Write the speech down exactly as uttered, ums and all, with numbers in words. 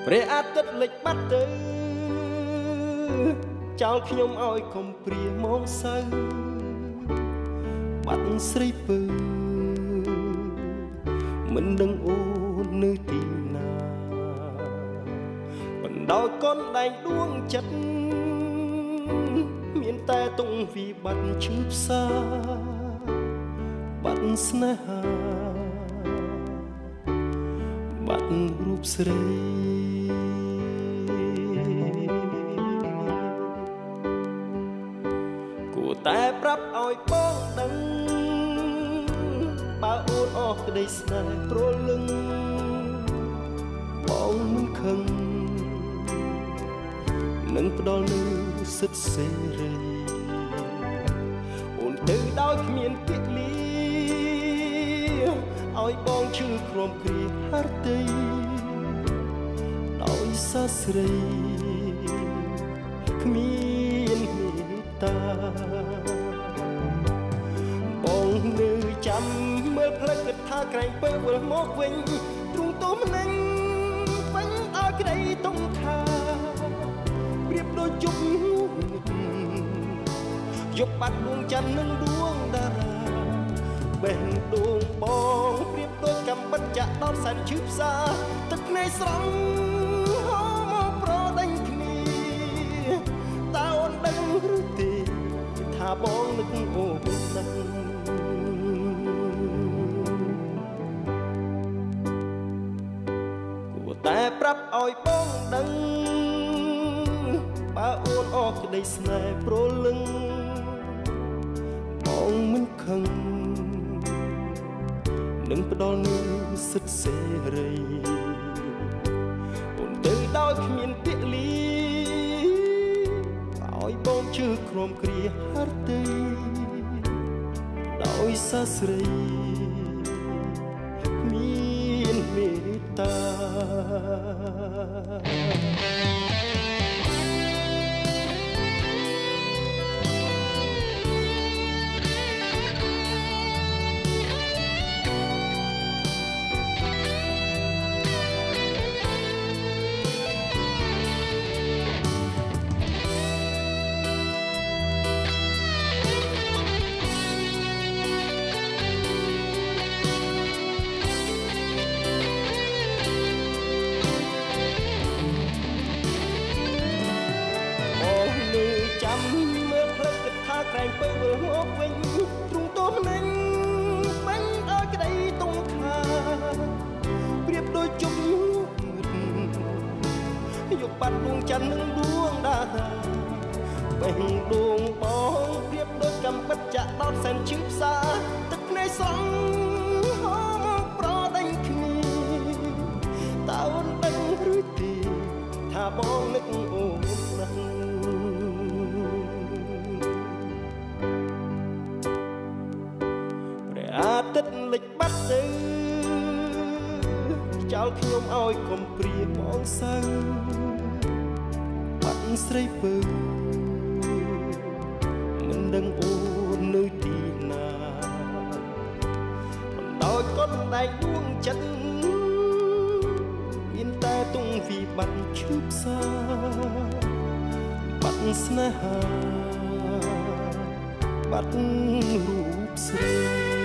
ព្រះអាទិត្យលិចបាត់ទៅចោលខ្ញុំឲ្យខំព្រាមកសៅបាត់ស្រីពើមិនដឹងអូននៅទីណាបណ្ដោយកូនដែងដួងចិត្តមានតែតុងវិបត្តិឈឺផ្សាបាត់ស្នេហាបាត់រូបស្រីគួរតែប្រាប់ឲ្យបងដឹងបើអូនអស់ក្តីស្នេហ៍ព្រលឹងបងមិនខឹងនឹងផ្ដល់នូវសិទ្ធិសេរីអូនទៅដោយគ្មានពាក្យលាឲ្យបងឈឺក្រំគ្រាហត្ថីដោយសាស្រីគ្មានមេត្តាបងនៅចាំមើលផ្លឹកគិតថាក្រែងពើវិលមកវិញទ្រូងទុំនឹងវិញដល់ក្តីទុំខាប្រៀបដូចជប់យប់បាត់ដួងច័ន្ទនិងដួងតារាបេះដូងបងប្រៀបដូចកំបិតចាក់ដល់សែនឈឺផ្សាទឹកភ្នែកស្រង់ហូរមកប្រដេញគ្នាតើអូនដឹងឬទេថាបងនឹកអូនដឹងគួរតែប្រាប់ឲ្យបងដឹងបើអូនអស់ក្តីស្នេហ៍ព្រលឹងបងមិនខឹងនឹងផ្ដល់នូវសិទ្ធិសេរីអូនទៅដោយគ្មានពាក្យលាឲ្យបងជឿក្រំគ្រាហត្ថីដោយសាស្រីគ្មានមេត្តាចាំមើលផ្លឹកគិតថាក្រែងពើវិលមកវិញទ្រូងទុំនឹងវិញដល់ក្តីទុំខាប្រៀបដូចជប់យប់បាត់ដួងច័ន្ទនិងដួងតារាបេះដូងបងប្រៀបដូចកំបិតចាក់ដល់សែនឈឺផ្សាទឹកភ្នែកស្រង់ហូរមកប្រដេញគ្នាតើអូនដឹងឬទេថាបងនឹកអូនណាស់អាទិត្យលិចបាត់ទៅចោលខ្ញុំឲ្យកុំព្រាបងសៅបាត់ស្រីពើមិនដឹងអូននៅទីណាបណ្ដោយកូនដែកដួងចិត្តមានតែទុងវិបត្តិឈឺផ្សាបាត់ស្នេហាបាត់រូបស្រី